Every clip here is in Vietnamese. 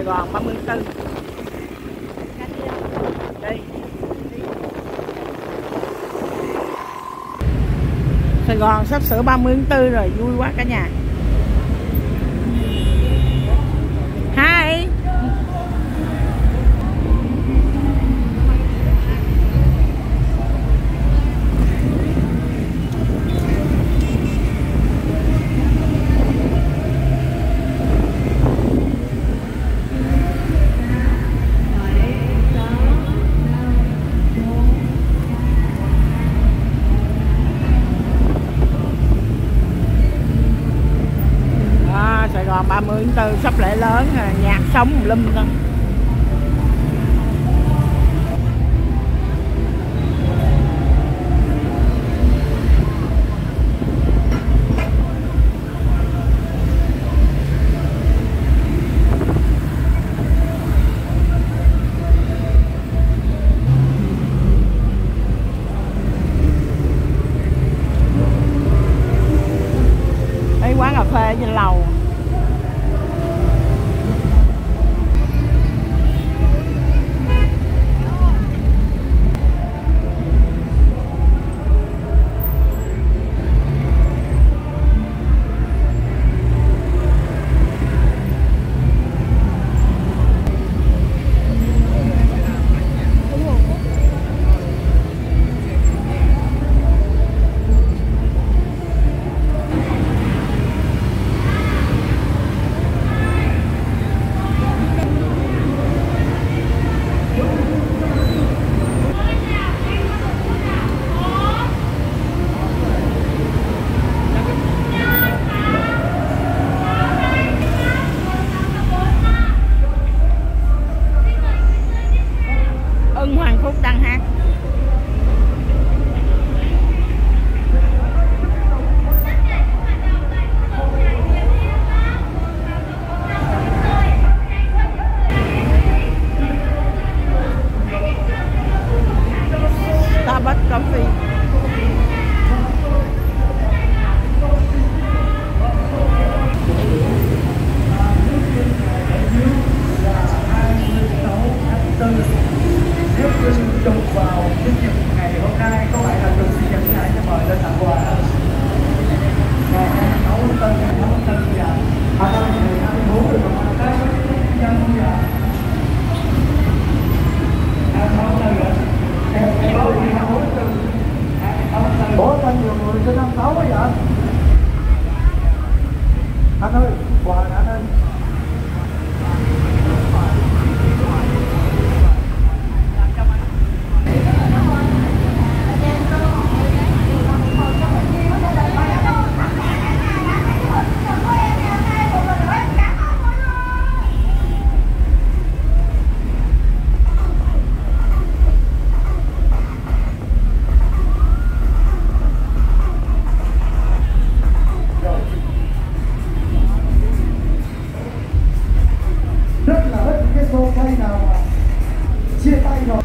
Gòn 34. Đi. Sài Gòn sắp sửa 34 rồi, vui quá cả nhà. Hi. Sài Gòn 34 sắp lễ lớn rồi, nhạc sống lum thôi. Đây quán cà phê trên lầu. Hoàng Phúc đang hát. Starbucks Coffee. Nếu như trùng vào sinh nhật ngày hôm nay có bạn nào trùng sinh nhật này cho mời lên tặng quà. Ngày 26 tháng 4, ngày 26 tháng 4 giờ. Ở đây thì 24 rồi còn cái có dân không giờ. 26 tháng 4 rồi. Ngày 24 tháng 4. Ủa tên nhiều người trên 56 quá vậy? Anh ơi, quà nè anh ơi. Rất là ít cái show quay nào mà chia tay rồi.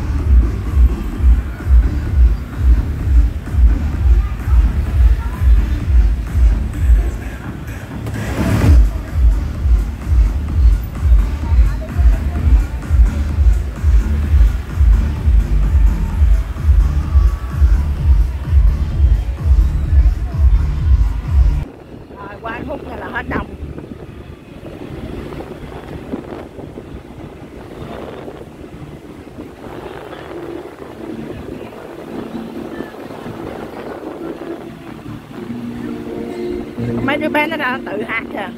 Qua Phúc này là hết đông. Mấy đứa bé nó ra tự hát kìa.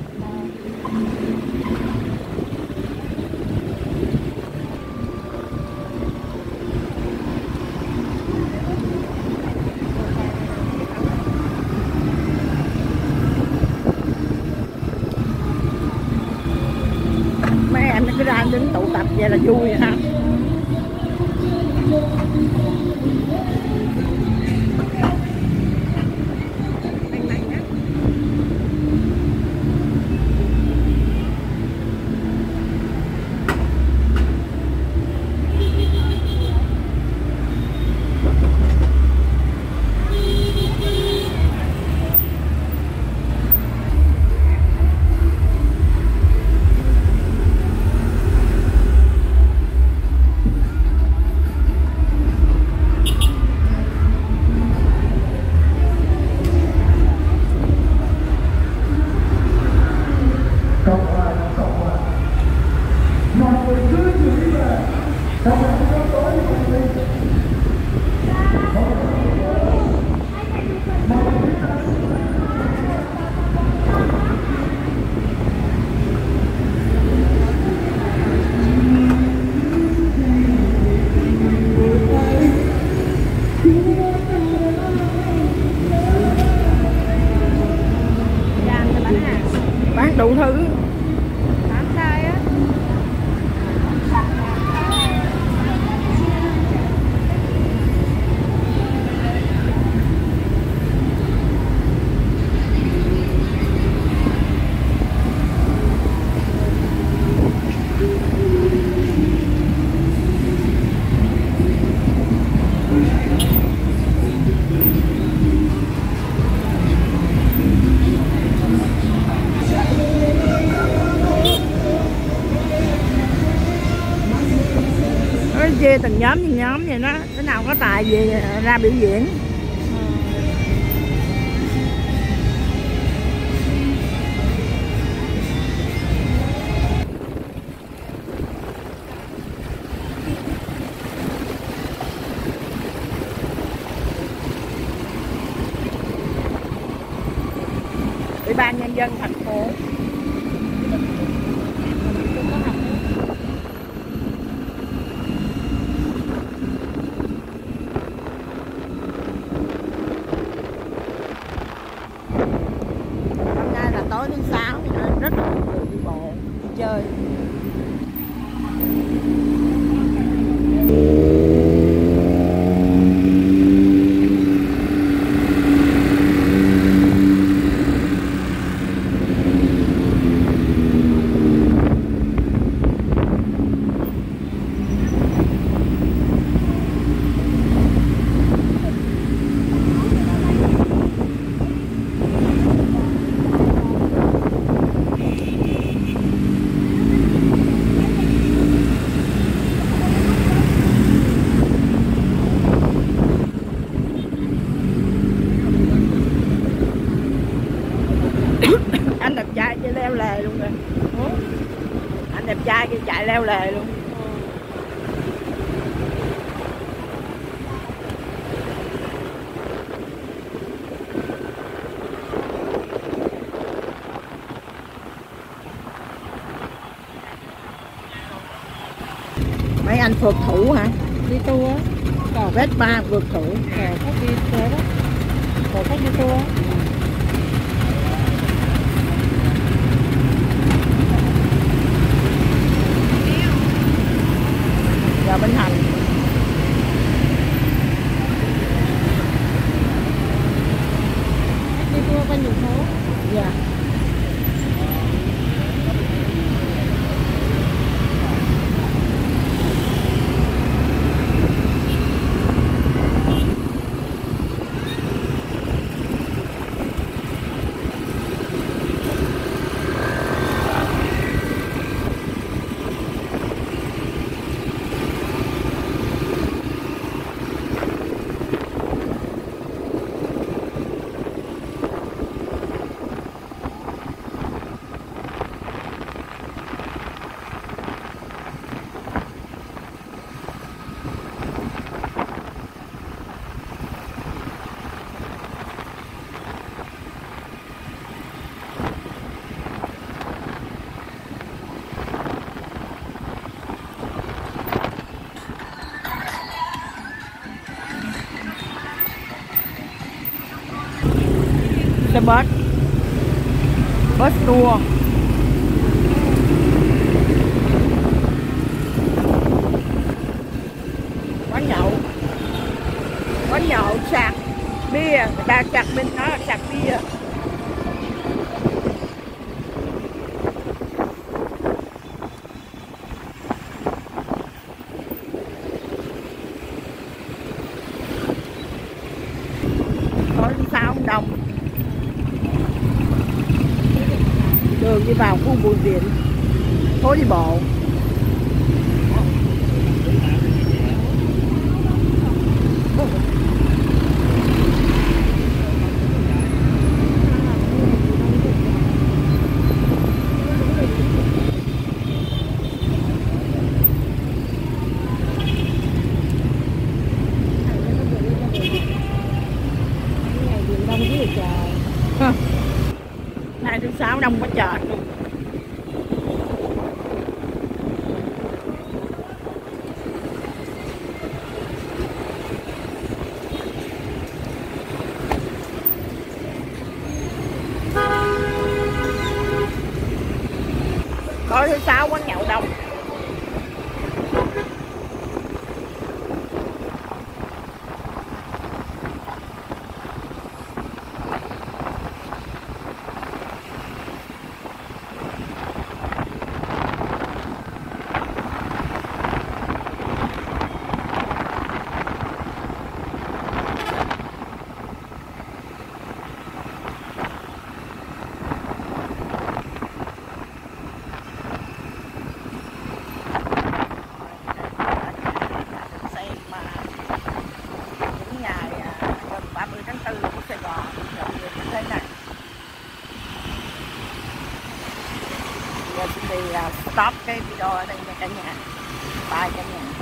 Mấy em nó cứ ra đứng tụ tập vậy là vui vậy ha. bán đủ thứ. Bán sai á. Nó chia từng nhóm vậy đó, cái nào có tài gì ra biểu diễn. Ủy ban nhân dân thành phố. Hôm nay là tối thứ 6 nên rất là nhiều người đi bộ đi chơi. Anh đẹp trai kia leo lề luôn rồi. Anh đẹp trai kia chạy leo lề luôn. Mấy anh phượt thủ hả? Đi tour á. Còn Vespa phượt thủ. khách đi thế đó. Còn khách đi tour á. Giờ Bến Thành. Khách đi tour quanh đường phố. Dạ. Xe bus. Bus tour. Quán nhậu. Quán nhậu sạc bia, người ta sạc bên đó là sạc bia. Tối thứ 6 đông. Đường đi vào khu Bùi Viện, phố đi bộ. Ngày thứ 6 đông quá trời luôn. Tối thứ sáu quán nhậu đông. Giờ xin đi stop cái video ở đây nha cả nhà. Bye cả nhà.